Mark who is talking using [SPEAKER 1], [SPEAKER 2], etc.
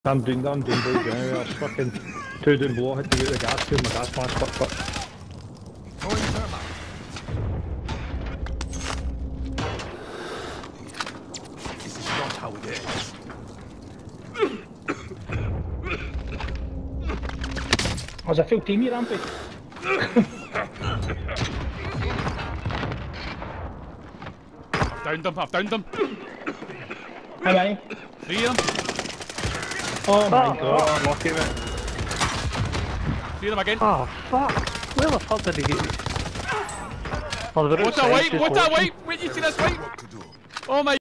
[SPEAKER 1] I'm doing boys anyway. I was fucking 2 down below, had to get the gas tube, my gas mask fucked.
[SPEAKER 2] Throwing thermite. This is not how it ends.
[SPEAKER 3] Was a full team here, Rampy?
[SPEAKER 4] I've downed them.
[SPEAKER 3] How many?
[SPEAKER 4] 3 of them.
[SPEAKER 3] Oh my god.
[SPEAKER 1] Oh, lucky mate.
[SPEAKER 4] 3 of them again.
[SPEAKER 5] Oh fuck! Where the fuck did he get? Oh,
[SPEAKER 4] What's that white? What's that white? Wait, you see this white?
[SPEAKER 2] What to do?
[SPEAKER 4] Oh my